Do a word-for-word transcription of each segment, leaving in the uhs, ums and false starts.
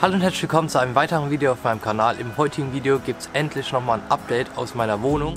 Hallo und herzlich willkommen zu einem weiteren Video auf meinem Kanal. Im heutigen Video gibt es endlich nochmal ein Update aus meiner Wohnung.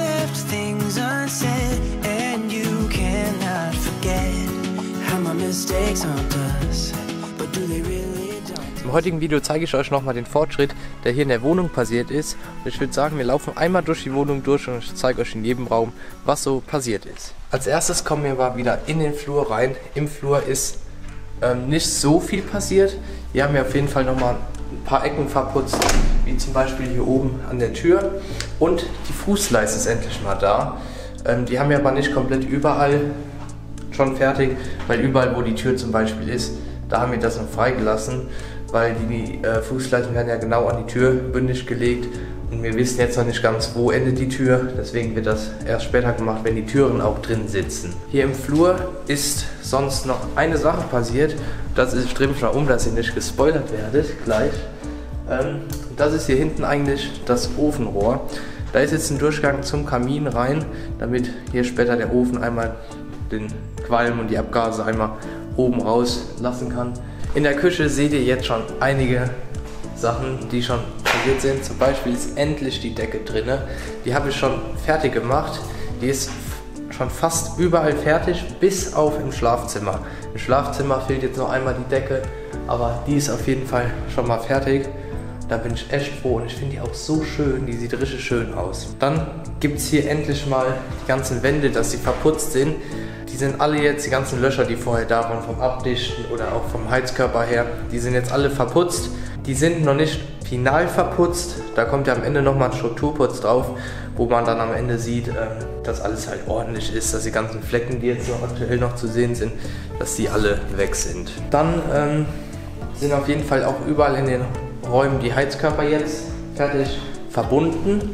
Im heutigen Video zeige ich euch nochmal den Fortschritt, der hier in der Wohnung passiert ist. Und ich würde sagen, wir laufen einmal durch die Wohnung durch und ich zeige euch in jedem Raum, was so passiert ist. Als erstes kommen wir mal wieder in den Flur rein. Im Flur ist ähm, nicht so viel passiert. Hier haben wir auf jeden Fall nochmal ein paar Ecken verputzt, wie zum Beispiel hier oben an der Tür. Und die Fußleiste ist endlich mal da. Ähm, die haben wir aber nicht komplett überall schon fertig, weil überall, wo die Tür zum Beispiel ist, da haben wir das noch freigelassen, weil die äh, Fußleisten werden ja genau an die Tür bündig gelegt und wir wissen jetzt noch nicht ganz, wo endet die Tür, deswegen wird das erst später gemacht, wenn die Türen auch drin sitzen. Hier im Flur ist sonst noch eine Sache passiert, das ist, ich drehe mich mal um, dass ihr nicht gespoilert werdet gleich. Ähm, das ist hier hinten eigentlich das Ofenrohr. Da ist jetzt ein Durchgang zum Kamin rein, damit hier später der Ofen einmal den Qualm und die Abgase einmal oben rauslassen kann. In der Küche seht ihr jetzt schon einige Sachen, die schon passiert sind. Zum Beispiel ist endlich die Decke drin. Die habe ich schon fertig gemacht. Die ist schon fast überall fertig, bis auf im Schlafzimmer. Im Schlafzimmer fehlt jetzt noch einmal die Decke, aber die ist auf jeden Fall schon mal fertig. Da bin ich echt froh und ich finde die auch so schön, die sieht richtig schön aus. Dann gibt es hier endlich mal die ganzen Wände, dass sie verputzt sind. Die sind alle jetzt, die ganzen Löcher, die vorher da waren, vom Abdichten oder auch vom Heizkörper her, die sind jetzt alle verputzt. Die sind noch nicht final verputzt, da kommt ja am Ende nochmal ein Strukturputz drauf, wo man dann am Ende sieht, dass alles halt ordentlich ist, dass die ganzen Flecken, die jetzt noch aktuell noch zu sehen sind, dass die alle weg sind. Dann ähm, sind auf jeden Fall auch überall in den Räumen die Heizkörper jetzt fertig verbunden.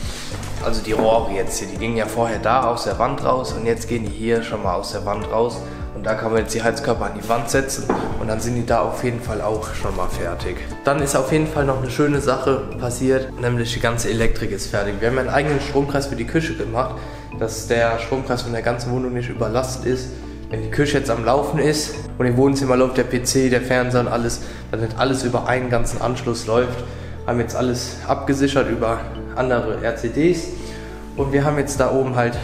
Also die Rohre jetzt hier, die gingen ja vorher da aus der Wand raus und jetzt gehen die hier schon mal aus der Wand raus. Und da kann man jetzt die Heizkörper an die Wand setzen und dann sind die da auf jeden Fall auch schon mal fertig. Dann ist auf jeden Fall noch eine schöne Sache passiert, nämlich die ganze Elektrik ist fertig. Wir haben einen eigenen Stromkreis für die Küche gemacht, dass der Stromkreis von der ganzen Wohnung nicht überlastet ist. Wenn die Küche jetzt am Laufen ist und im Wohnzimmer läuft der P C, der Fernseher und alles, dann nicht alles über einen ganzen Anschluss läuft. Haben jetzt alles abgesichert über andere R C Ds und wir haben jetzt da oben halt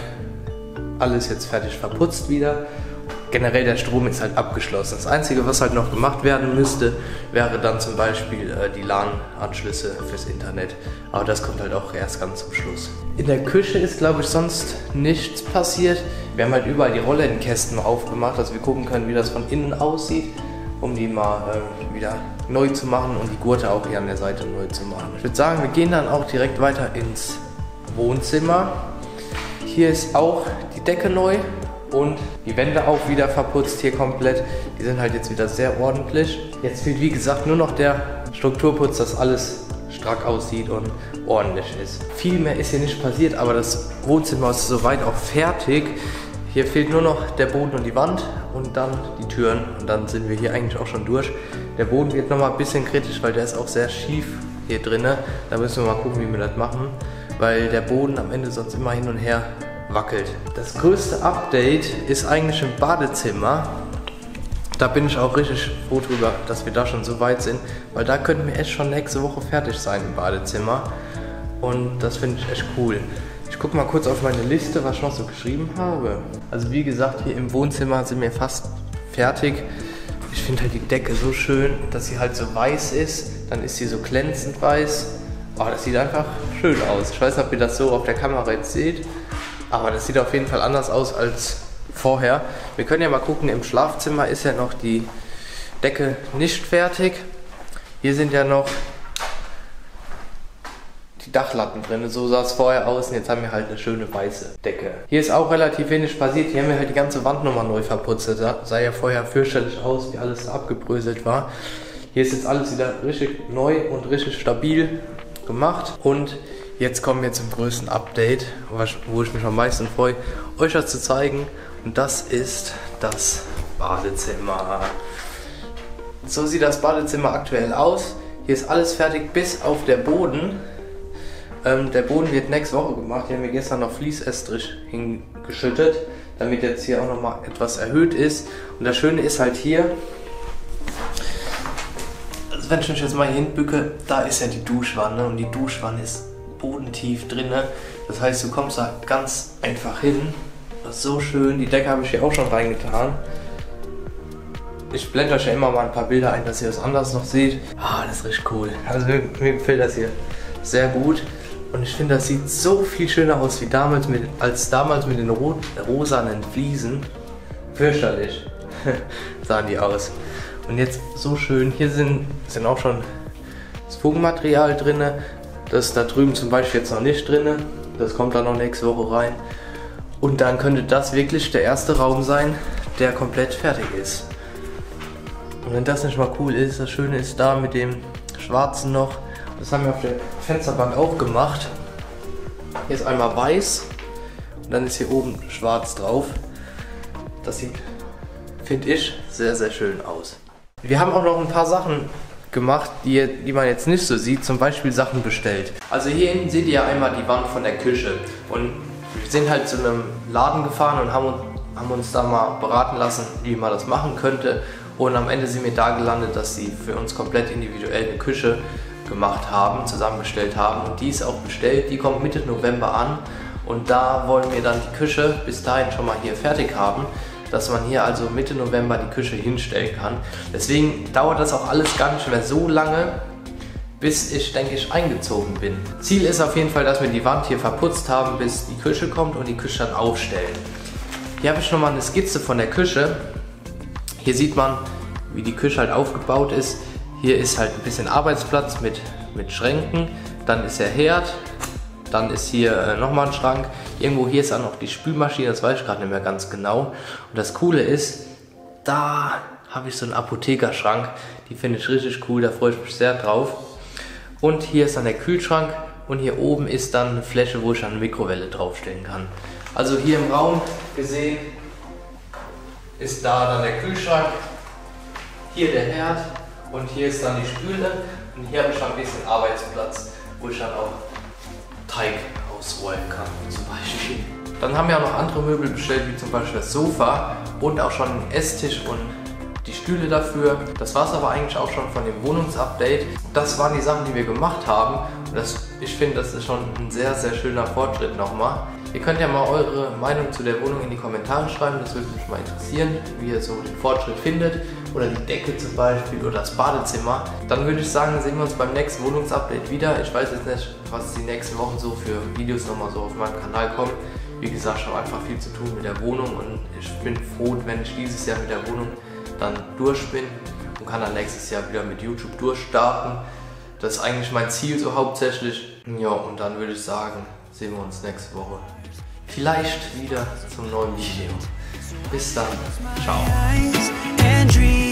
alles jetzt fertig verputzt wieder. Generell der Strom ist halt abgeschlossen. Das Einzige, was halt noch gemacht werden müsste, wäre dann zum Beispiel äh, die LAN-Anschlüsse fürs Internet. Aber das kommt halt auch erst ganz zum Schluss. In der Küche ist, glaube ich, sonst nichts passiert. Wir haben halt überall die Rolllädenkästen aufgemacht, dass wir gucken können, wie das von innen aussieht, um die mal äh, wieder neu zu machen und die Gurte auch hier an der Seite neu zu machen. Ich würde sagen, wir gehen dann auch direkt weiter ins Wohnzimmer. Hier ist auch die Decke neu und die Wände auch wieder verputzt hier komplett. Die sind halt jetzt wieder sehr ordentlich. Jetzt fehlt wie gesagt nur noch der Strukturputz, dass alles strack aussieht und ordentlich ist. Viel mehr ist hier nicht passiert, aber das Wohnzimmer ist soweit auch fertig. Hier fehlt nur noch der Boden und die Wand und dann die Türen und dann sind wir hier eigentlich auch schon durch. Der Boden wird nochmal ein bisschen kritisch, weil der ist auch sehr schief hier drin. Da müssen wir mal gucken, wie wir das machen, weil der Boden am Ende sonst immer hin und her wackelt. Das größte Update ist eigentlich im Badezimmer. Da bin ich auch richtig froh drüber, dass wir da schon so weit sind, weil da könnten wir echt schon nächste Woche fertig sein im Badezimmer und das finde ich echt cool. Ich gucke mal kurz auf meine Liste, was ich noch so geschrieben habe. Also wie gesagt, hier im Wohnzimmer sind wir fast fertig. Ich finde halt die Decke so schön, dass sie halt so weiß ist. Dann ist sie so glänzend weiß. Oh, das sieht einfach schön aus. Ich weiß nicht, ob ihr das so auf der Kamera jetzt seht, aber das sieht auf jeden Fall anders aus als vorher. Wir können ja mal gucken, im Schlafzimmer ist ja noch die Decke nicht fertig. Hier sind ja noch die Dachlatten drin, so sah es vorher aus und jetzt haben wir halt eine schöne weiße Decke. Hier ist auch relativ wenig passiert, hier haben wir halt die ganze Wand nochmal neu verputzt. Das sah ja vorher fürchterlich aus, wie alles da abgebröselt war. Hier ist jetzt alles wieder richtig neu und richtig stabil gemacht und jetzt kommen wir zum größten Update, wo ich mich am meisten freue, euch das zu zeigen und das ist das Badezimmer. So sieht das Badezimmer aktuell aus. Hier ist alles fertig bis auf der Boden. Ähm, der Boden wird nächste Woche gemacht. Hier haben wir gestern noch Fließestrich hingeschüttet, damit jetzt hier auch noch mal etwas erhöht ist. Und das Schöne ist halt hier, also Also wenn ich mich jetzt mal hier hinbücke, da ist ja die Duschwanne und die Duschwanne ist bodentief drin. Das heißt, du kommst da ganz einfach hin. Das ist so schön. Die Decke habe ich hier auch schon reingetan. Ich blende euch ja immer mal ein paar Bilder ein, dass ihr das anders noch seht. Ah, das ist richtig cool. Also mir, mir gefällt das hier sehr gut. Und ich finde, das sieht so viel schöner aus wie damals mit, als damals mit den ro rosanen Fliesen. Fürchterlich sahen die aus. Und jetzt so schön. Hier sind, sind auch schon das Fugenmaterial drin. Das ist da drüben zum Beispiel jetzt noch nicht drin. Das kommt dann noch nächste Woche rein. Und dann könnte das wirklich der erste Raum sein, der komplett fertig ist. Und wenn das nicht mal cool ist, das Schöne ist da mit dem Schwarzen noch. Das haben wir auf der Fensterbank auch gemacht. Hier ist einmal weiß und dann ist hier oben schwarz drauf. Das sieht, finde ich, sehr, sehr schön aus. Wir haben auch noch ein paar Sachen gemacht, die, die man jetzt nicht so sieht, zum Beispiel Sachen bestellt. Also hier hinten seht ihr ja einmal die Wand von der Küche. Und wir sind halt zu einem Laden gefahren und haben, haben uns da mal beraten lassen, wie man das machen könnte. Und am Ende sind wir da gelandet, dass sie für uns komplett individuell eine Küche gemacht haben, zusammengestellt haben. Und die ist auch bestellt, die kommt Mitte November an. Und da wollen wir dann die Küche bis dahin schon mal hier fertig haben, dass man hier also Mitte November die Küche hinstellen kann. Deswegen dauert das auch alles gar nicht mehr so lange, bis ich, denke ich, eingezogen bin. Ziel ist auf jeden Fall, dass wir die Wand hier verputzt haben, bis die Küche kommt und die Küche dann aufstellen. Hier habe ich nochmal eine Skizze von der Küche. Hier sieht man, wie die Küche halt aufgebaut ist. Hier ist halt ein bisschen Arbeitsplatz mit, mit Schränken. Dann ist der Herd. Dann ist hier äh, nochmal ein Schrank. Irgendwo hier ist auch noch die Spülmaschine, das weiß ich gerade nicht mehr ganz genau. Und das Coole ist, da habe ich so einen Apothekerschrank. Die finde ich richtig cool, da freue ich mich sehr drauf. Und hier ist dann der Kühlschrank und hier oben ist dann eine Fläche, wo ich dann eine Mikrowelle draufstellen kann. Also hier im Raum gesehen ist da dann der Kühlschrank, hier der Herd und hier ist dann die Spüle und hier habe ich schon ein bisschen Arbeitsplatz, wo ich dann auch Teig ausrollen kann zum Beispiel. Dann haben wir auch noch andere Möbel bestellt, wie zum Beispiel das Sofa und auch schon einen Esstisch und die Stühle dafür. Das war es aber eigentlich auch schon von dem Wohnungsupdate. Das waren die Sachen, die wir gemacht haben. Und das, ich finde, das ist schon ein sehr, sehr schöner Fortschritt nochmal. Ihr könnt ja mal eure Meinung zu der Wohnung in die Kommentare schreiben, das würde mich mal interessieren, wie ihr so den Fortschritt findet. Oder die Decke zum Beispiel oder das Badezimmer. Dann würde ich sagen, sehen wir uns beim nächsten Wohnungsupdate wieder. Ich weiß jetzt nicht, was die nächsten Wochen so für Videos nochmal so auf meinem Kanal kommen. Wie gesagt, ich habe einfach viel zu tun mit der Wohnung und ich bin froh, wenn ich dieses Jahr mit der Wohnung dann durch bin und kann dann nächstes Jahr wieder mit YouTube durchstarten. Das ist eigentlich mein Ziel so hauptsächlich. Ja, und dann würde ich sagen, sehen wir uns nächste Woche vielleicht wieder zum neuen Video. Bis dann. Ciao.